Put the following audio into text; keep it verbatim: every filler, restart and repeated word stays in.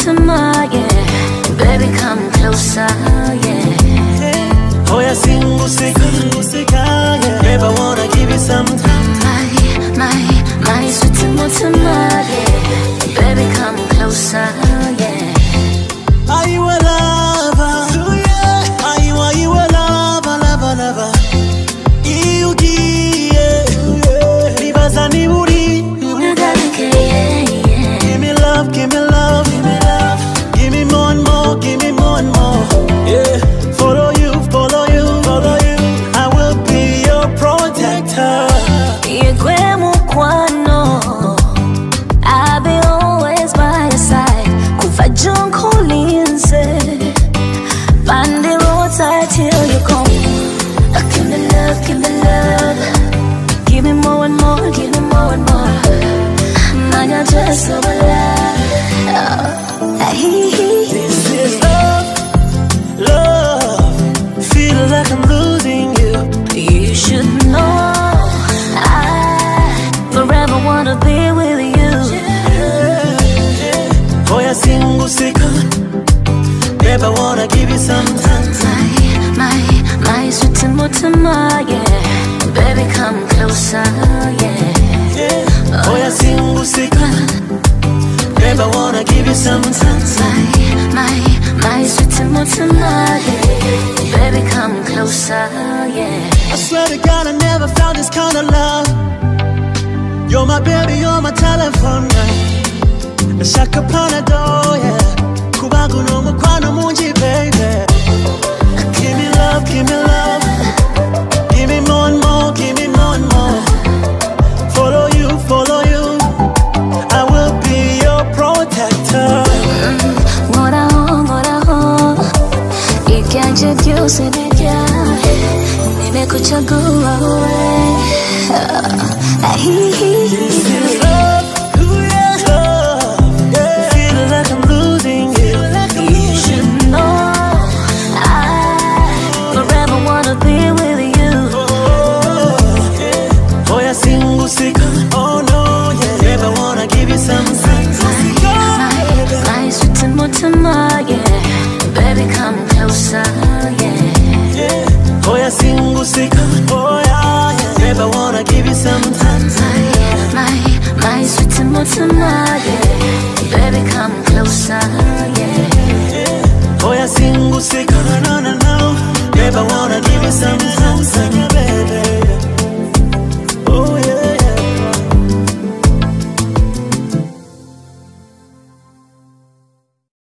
mutima, yeah. Baby, come closer, yeah. Oh, yeah, single sick, sick, yeah. Baby, I wanna give you some time. My, my, my sweet mutima, yeah. Baby, come closer, yeah. Are you a lover? Yeah. Are you, are you a lover, lover, lover? You give, yeah. Nibaza ni buri. Give me love, give me love, give me love. Give me more and more, give me more and more. Yeah. Follow you, follow you, follow you. I will be your protector. Yekwe mukwano, I'll be always by your side. Kufa junko linse, find the roadside till you come. Give me love, give me love. Give me more and more, give me more and more. I got just so alive. Oh, this is love, love. Feel like I'm losing you. You should know I forever wanna be with you. Oh, yeah, single sick. Baby, I wanna give you some time. My, my, my sweet mutima, yeah. Baby, come closer, yeah. Oh, yeah, single sick. Baby, I wanna give you some time. My, my, my sweet mutima, yeah. Baby, come closer, yeah. I swear to God, I never found this kind of love. You're my baby, you're my telephone. Nashaka panado, yeah. Kubagu no mukwano munji, baby. Give me love, give me love. Give me more and more, give me more and more. Follow you, follow you. I will be your protector. What I want, what I want. You can't just use it, yeah. Nimekuchagua wewe. This is love, ooh yeah, love, yeah. Feel like I'm losing you. You should know I forever wanna be with you. Oh, yeah. Oh, yeah, single sick. Oh no, yeah. Baby, I wanna give you some time. My, my sweet mutima, yeah. Baby, come closer, yeah. Oh, yeah, single sick. Oh, yeah, yeah. Baby, I wanna give you some time. My, my, my sweet mutima, yeah. Baby, come closer, yeah. Oh, yeah, single sick.